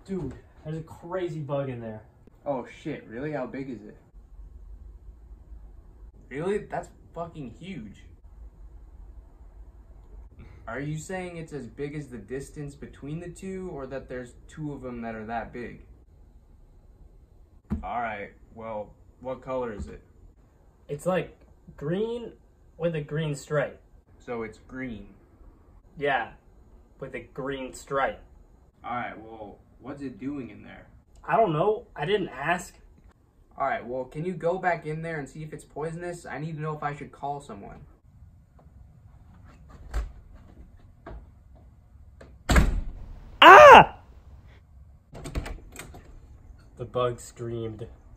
Dude, there's a crazy bug in there. Oh shit, really? How big is it? Really? That's fucking huge. Are you saying it's as big as the distance between the two, or that there's two of them that are that big? Alright, well, what color is it? It's like green with a green stripe. So it's green. Yeah, with a green stripe. Alright, well, what's it doing in there? I don't know. I didn't ask. Alright, well, can you go back in there and see if it's poisonous? I need to know if I should call someone. The bug screamed.